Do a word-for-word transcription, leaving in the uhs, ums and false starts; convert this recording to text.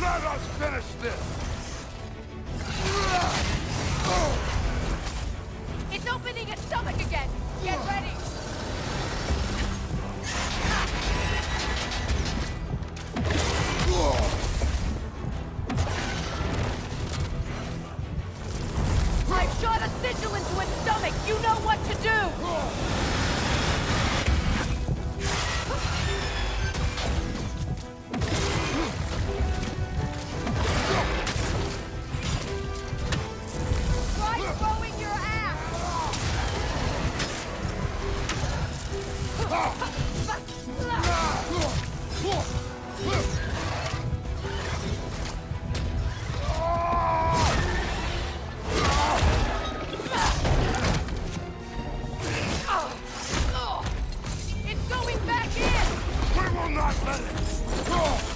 Let us finish this! It's opening its stomach again! Get ready! I've shot a sigil into its stomach! You know what to do! It's going back in! We will not let it!